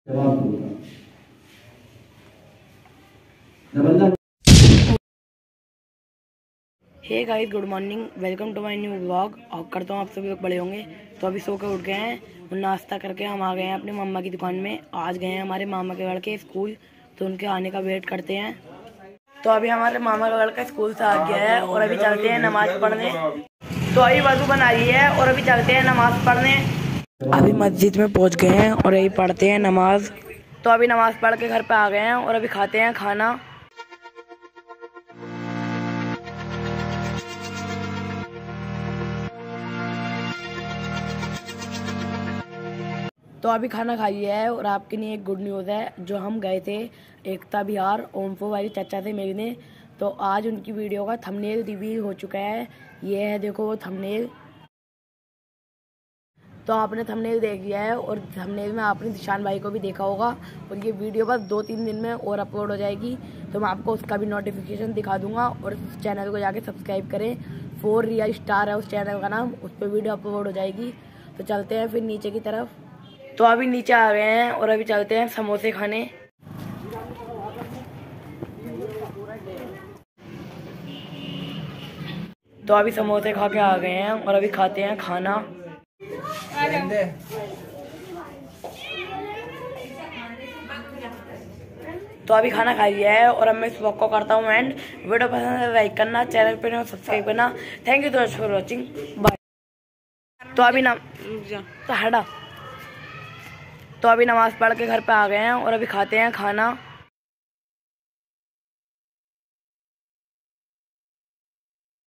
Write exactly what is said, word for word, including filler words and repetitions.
जवाब दूंगा। नवल्ला। Hey guys, good morning, welcome to my new vlog. और करता हूँ आप सभी लोग बड़े होंगे। तो अभी सो कर उठ गए हैं और नाश्ता करके हम आ गए हैं अपने मामा की दुकान में। आज गए हैं हमारे मामा के लड़के स्कूल, तो उनके आने का वेट करते हैं। तो अभी हमारे मामा का लड़का स्कूल से आ गया है और अभी चलते हैं नमाज पढ़ने। तो अभी वजू बनाई है और अभी चलते हैं नमाज पढ़ने। अभी मस्जिद में पहुंच गए हैं और अभी पढ़ते हैं नमाज। तो अभी नमाज पढ़ के घर पे आ गए हैं और अभी खाते हैं खाना। तो अभी खाना खाई है और आपके लिए एक गुड न्यूज़ है। जो हम गए थे एकता विहार ओमफो वाली चाचा से मिलने, तो आज उनकी वीडियो का थंबनेल रिवील हो चुका है। ये है, देखो वो थंबनेल। तो आपने थंबनेल देख लिया है और थंबनेल में आपने निशान भाई को भी देखा होगा। और ये वीडियो बस दो तीन दिन में और अपलोड हो जाएगी, तो मैं आपको उसका भी नोटिफिकेशन दिखा दूंगा। और उस चैनल को जाके सब्सक्राइब करें। फोर रियल स्टार है उस चैनल का नाम, उस पर वीडियो अपलोड हो जाएगी। तो चलते हैं फिर नीचे की तरफ। तो अभी नीचे आ गए हैं और अभी चलते हैं समोसे खाने। तो अभी समोसे खा के आ गए हैं और अभी खाते हैं खाना। तो अभी खाना खा लिया है और अब मैं इस व्लॉग को करता हूँ एंड। वीडियो पसंद है लाइक करना, चैनल पे सब्सक्राइब करना। Thank you so much for watching, bye. तो अभी ना तो हटा तो अभी नमाज पढ़ के घर पे आ गए हैं और अभी खाते हैं खाना।